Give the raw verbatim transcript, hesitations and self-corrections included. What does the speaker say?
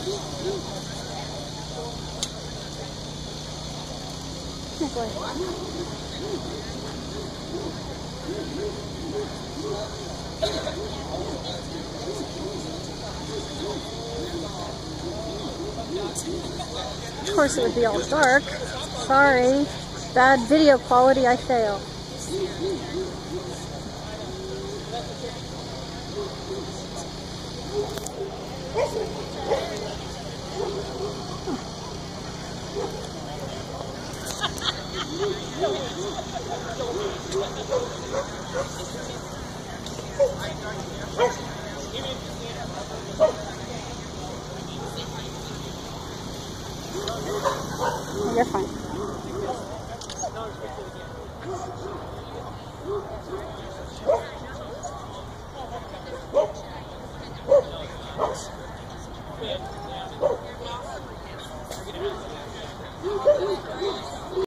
Of course it would be all dark. Sorry. Bad video quality, I fail. You're fine.